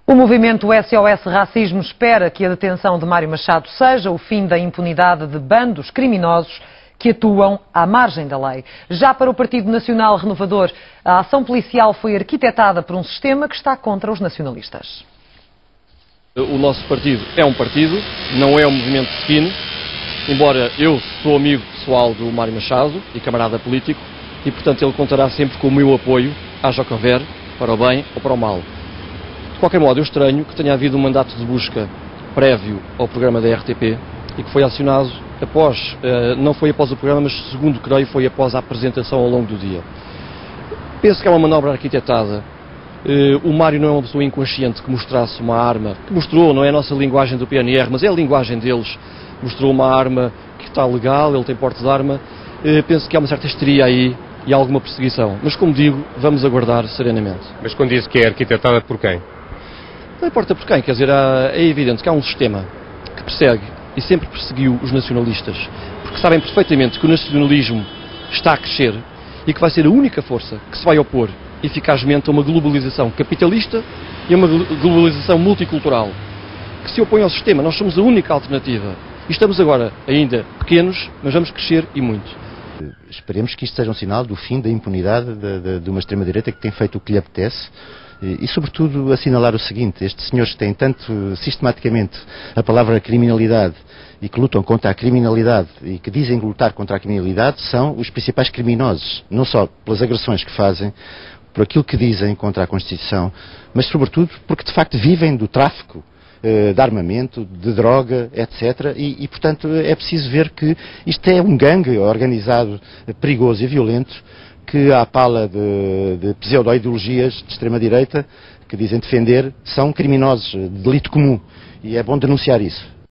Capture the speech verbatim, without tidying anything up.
O movimento S O S Racismo espera que a detenção de Mário Machado seja o fim da impunidade de bandos criminosos que atuam à margem da lei. Já para o Partido Nacional Renovador, a ação policial foi arquitetada por um sistema que está contra os nacionalistas. O nosso partido é um partido, não é um movimento de define, embora eu sou amigo pessoal do Mário Machado e camarada político, e portanto ele contará sempre com o meu apoio, haja o que houver, para o bem ou para o mal. De qualquer modo, eu estranho que tenha havido um mandato de busca prévio ao programa da R T P e que foi acionado após, não foi após o programa, mas segundo creio foi após a apresentação ao longo do dia. Penso que é uma manobra arquitetada. O Mário não é uma pessoa inconsciente que mostrasse uma arma, que mostrou, não é a nossa linguagem do P N R, mas é a linguagem deles, mostrou uma arma que está legal, ele tem porte de arma. Penso que há uma certa histeria aí e há alguma perseguição. Mas, como digo, vamos aguardar serenamente. Mas quando diz que é arquitetada por quem? Não importa por quem, quer dizer, é evidente que há um sistema que persegue e sempre perseguiu os nacionalistas, porque sabem perfeitamente que o nacionalismo está a crescer e que vai ser a única força que se vai opor eficazmente a uma globalização capitalista e a uma globalização multicultural, que se opõe ao sistema. Nós somos a única alternativa. E estamos agora ainda pequenos, mas vamos crescer e muito. Esperemos que isto seja um sinal do fim da impunidade de, de, de uma extrema-direita que tem feito o que lhe apetece e, e, sobretudo, assinalar o seguinte: estes senhores que têm tanto sistematicamente a palavra criminalidade e que lutam contra a criminalidade e que dizem lutar contra a criminalidade são os principais criminosos, não só pelas agressões que fazem, por aquilo que dizem contra a Constituição, mas, sobretudo, porque de facto vivem do tráfico de armamento, de droga, etcétera. E, e, portanto, é preciso ver que isto é um gangue organizado, perigoso e violento, que, à pala de, de pseudo-ideologias de extrema-direita, que dizem defender, são criminosos, de delito comum. E é bom denunciar isso.